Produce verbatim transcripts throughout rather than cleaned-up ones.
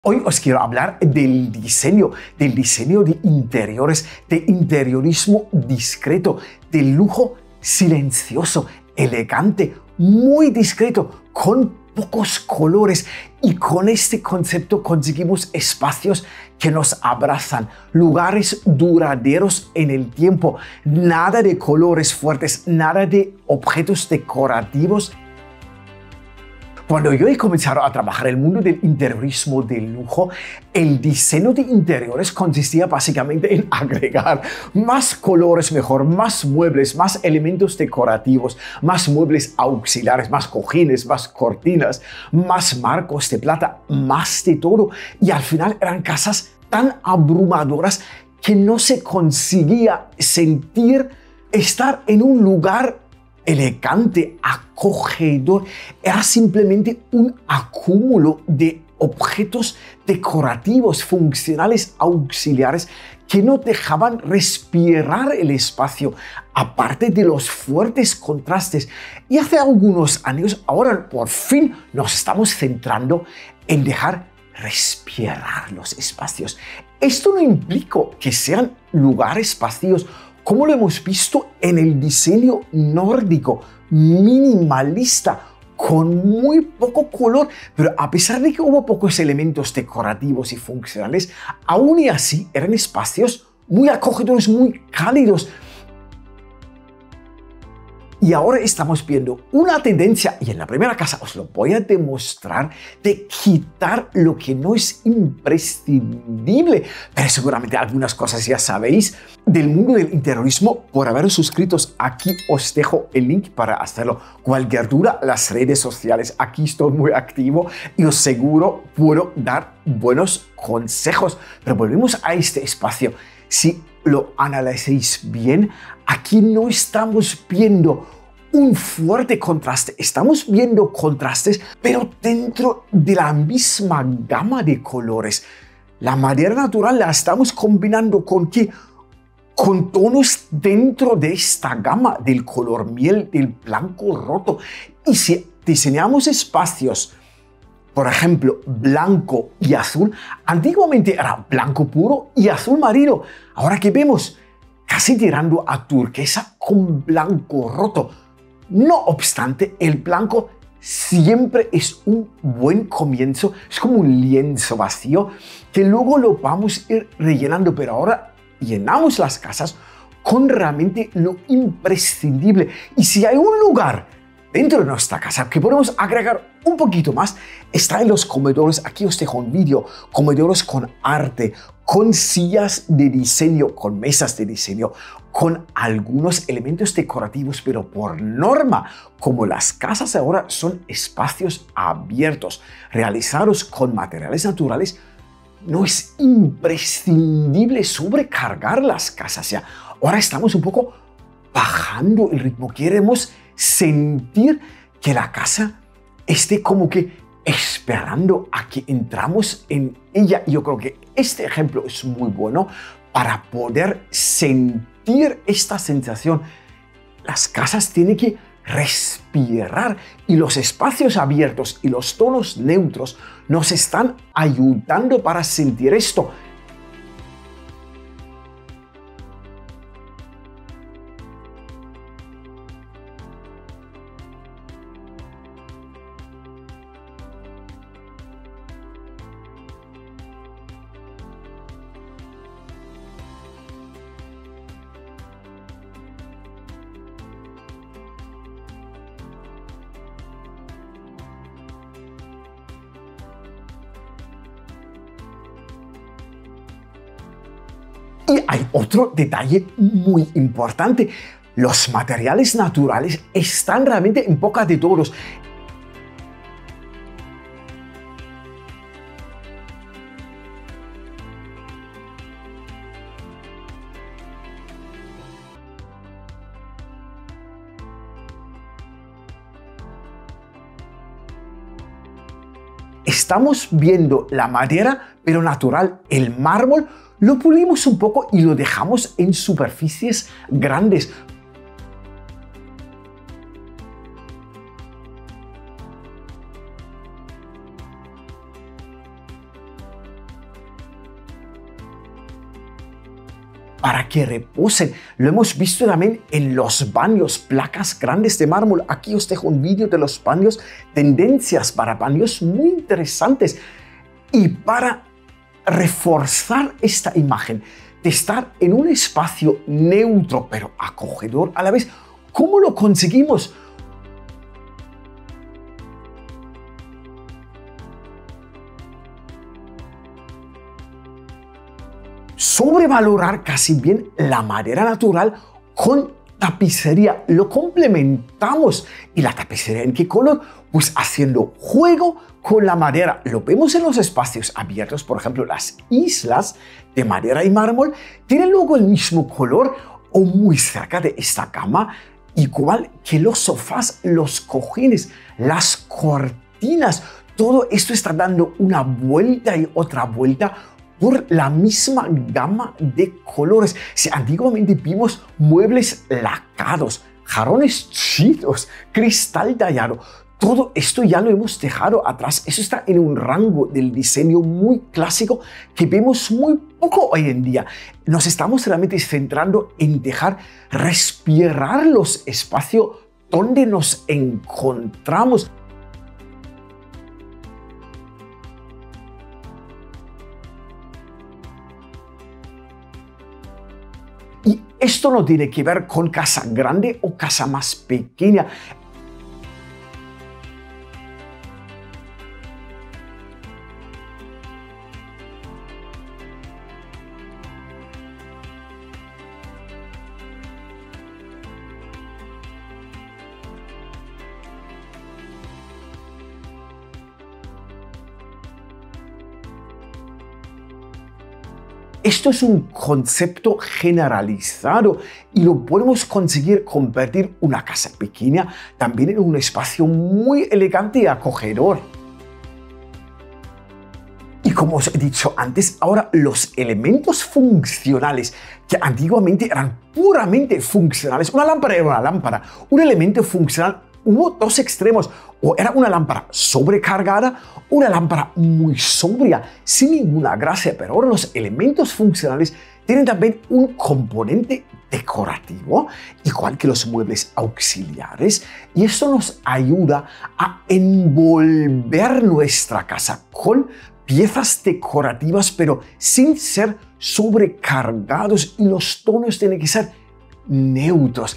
Hoy os quiero hablar del diseño, del diseño de interiores, de interiorismo discreto, del lujo silencioso, elegante, muy discreto, con pocos colores, y con este concepto conseguimos espacios que nos abrazan, lugares duraderos en el tiempo, nada de colores fuertes, nada de objetos decorativos. Cuando yo he comenzado a trabajar en el mundo del interiorismo de lujo, el diseño de interiores consistía básicamente en agregar más colores mejor, más muebles, más elementos decorativos, más muebles auxiliares, más cojines, más cortinas, más marcos de plata, más de todo. Y al final eran casas tan abrumadoras que no se conseguía sentir estar en un lugar elegante, acogedor. Era simplemente un acúmulo de objetos decorativos, funcionales, auxiliares que no dejaban respirar el espacio, aparte de los fuertes contrastes. Y hace algunos años, ahora por fin nos estamos centrando en dejar respirar los espacios. Esto no implica que sean lugares vacíos, como lo hemos visto en el diseño nórdico, minimalista, con muy poco color, pero a pesar de que hubo pocos elementos decorativos y funcionales, aún y así eran espacios muy acogedores, muy cálidos. Y ahora estamos viendo una tendencia, y en la primera casa os lo voy a demostrar, de quitar lo que no es imprescindible. Pero seguramente algunas cosas ya sabéis del mundo del interiorismo por haberos suscritos. Aquí os dejo el link para hacerlo. Cualquier duda, las redes sociales, aquí estoy muy activo y os seguro puedo dar buenos consejos. Pero volvemos a este espacio. Si lo analicéis bien, aquí no estamos viendo un fuerte contraste, estamos viendo contrastes, pero dentro de la misma gama de colores. La madera natural la estamos combinando con qué? Con tonos dentro de esta gama del color miel, del blanco roto. Y si diseñamos espacios, por ejemplo, blanco y azul, antiguamente era blanco puro y azul marino. Ahora que vemos, casi tirando a turquesa con blanco roto. No obstante, el blanco siempre es un buen comienzo, es como un lienzo vacío que luego lo vamos a ir rellenando, pero ahora llenamos las casas con realmente lo imprescindible. Y si hay un lugar dentro de nuestra casa que podemos agregar un poquito más, está en los comedores. Aquí os dejo un vídeo, comedores con arte, con sillas de diseño, con mesas de diseño, con algunos elementos decorativos, pero por norma, como las casas ahora son espacios abiertos, realizados con materiales naturales, no es imprescindible sobrecargar las casas. Ya, ahora estamos un poco bajando el ritmo. Queremos sentir que la casa esté como que esperando a que entramos en ella. Yo creo que este ejemplo es muy bueno para poder sentir esta sensación. Las casas tienen que respirar y los espacios abiertos y los tonos neutros nos están ayudando para sentir esto. Y hay otro detalle muy importante. Los materiales naturales están realmente en boca de todos. Estamos viendo la madera, pero natural, el mármol. Lo pulimos un poco y lo dejamos en superficies grandes. para que reposen. Lo hemos visto también en los baños, placas grandes de mármol. Aquí os dejo un vídeo de los baños, tendencias para baños muy interesantes. Y para reforzar esta imagen de estar en un espacio neutro pero acogedor a la vez, ¿cómo lo conseguimos? Sobrevalorar casi bien la madera natural con tapicería. Lo complementamos. ¿Y la tapicería en qué color? Pues haciendo juego con la madera. Lo vemos en los espacios abiertos, por ejemplo, las islas de madera y mármol tienen luego el mismo color o muy cerca de esta cama, igual que los sofás, los cojines, las cortinas. Todo esto está dando una vuelta y otra vuelta por la misma gama de colores. Si antiguamente vimos muebles lacados, jarrones chinos, cristal tallado, todo esto ya lo hemos dejado atrás. Eso está en un rango del diseño muy clásico que vemos muy poco hoy en día. Nos estamos realmente centrando en dejar respirar los espacios donde nos encontramos. Y esto no tiene que ver con casa grande o casa más pequeña. Esto es un concepto generalizado y lo podemos conseguir convertir una casa pequeña también en un espacio muy elegante y acogedor. Y como os he dicho antes, ahora los elementos funcionales que antiguamente eran puramente funcionales, una lámpara era una lámpara, un elemento funcional. Hubo dos extremos, o era una lámpara sobrecargada, una lámpara muy sobria, sin ninguna gracia, pero ahora los elementos funcionales tienen también un componente decorativo, igual que los muebles auxiliares, y esto nos ayuda a envolver nuestra casa con piezas decorativas, pero sin ser sobrecargados, y los tonos tienen que ser neutros.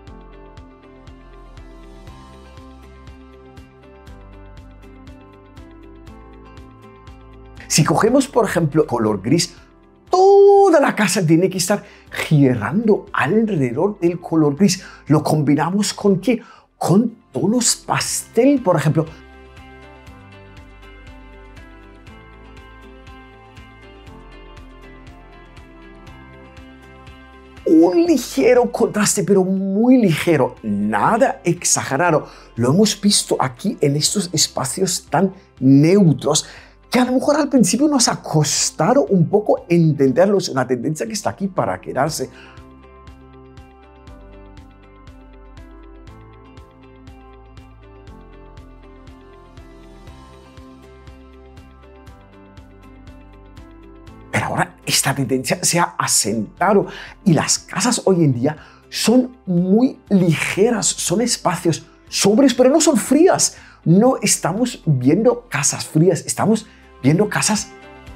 Si cogemos, por ejemplo, color gris, toda la casa tiene que estar girando alrededor del color gris. ¿Lo combinamos con qué? Con tonos pastel, por ejemplo. Un ligero contraste, pero muy ligero, nada exagerado. Lo hemos visto aquí en estos espacios tan neutros, que a lo mejor al principio nos ha costado un poco entenderlo. Es una tendencia que está aquí para quedarse. Pero ahora esta tendencia se ha asentado y las casas hoy en día son muy ligeras, son espacios sobrios, pero no son frías. No estamos viendo casas frías, estamos viendo casas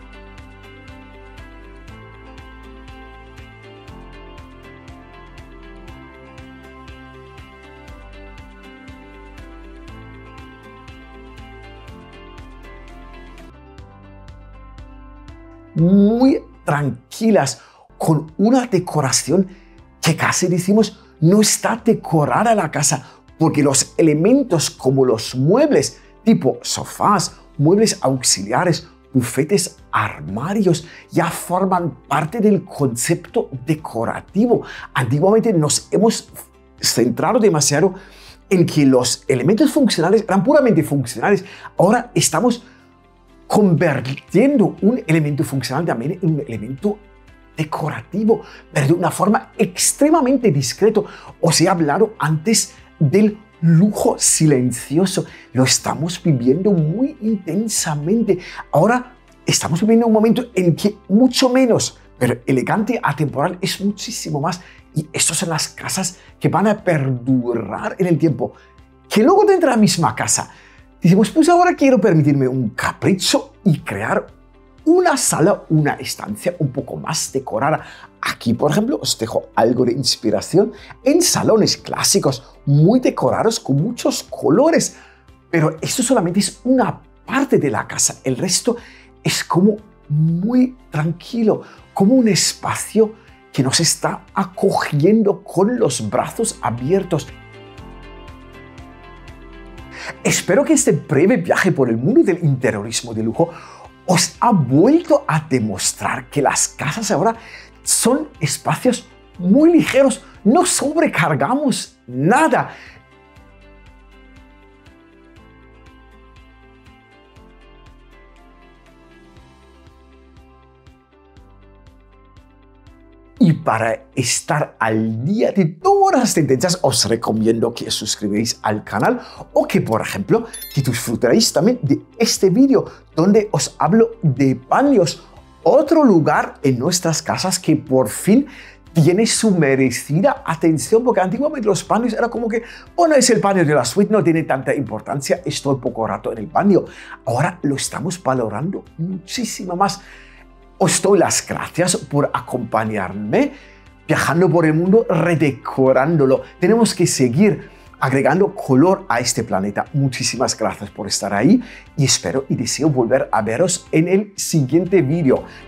muy tranquilas, con una decoración que casi decimos no está decorada la casa, porque los elementos como los muebles tipo sofás, muebles auxiliares, bufetes, armarios, ya forman parte del concepto decorativo. Antiguamente nos hemos centrado demasiado en que los elementos funcionales eran puramente funcionales. Ahora estamos convirtiendo un elemento funcional también en un elemento decorativo, pero de una forma extremadamente discreto. Os he hablado antes del lujo silencioso. Lo estamos viviendo muy intensamente. Ahora estamos viviendo un momento en que mucho menos pero elegante atemporal es muchísimo más. Y estas son las casas que van a perdurar en el tiempo. Que luego dentro de la misma casa decimos, pues ahora quiero permitirme un capricho y crear una sala, una estancia un poco más decorada. Aquí, por ejemplo, os dejo algo de inspiración en salones clásicos muy decorados con muchos colores. Pero esto solamente es una parte de la casa. El resto es como muy tranquilo, como un espacio que nos está acogiendo con los brazos abiertos. Espero que este breve viaje por el mundo del interiorismo de lujo os ha vuelto a demostrar que las casas ahora son espacios muy ligeros, no sobrecargamos nada. Y para estar al día de todas las tendencias, os recomiendo que os suscribáis al canal o que, por ejemplo, que disfrutéis también de este vídeo donde os hablo de baños, otro lugar en nuestras casas que por fin tiene su merecida atención, porque antiguamente los baños era como que, bueno, es el baño de la suite, no tiene tanta importancia, estoy poco rato en el baño. Ahora lo estamos valorando muchísimo más. Os doy las gracias por acompañarme viajando por el mundo, redecorándolo. Tenemos que seguir agregando color a este planeta. Muchísimas gracias por estar ahí y espero y deseo volver a veros en el siguiente vídeo.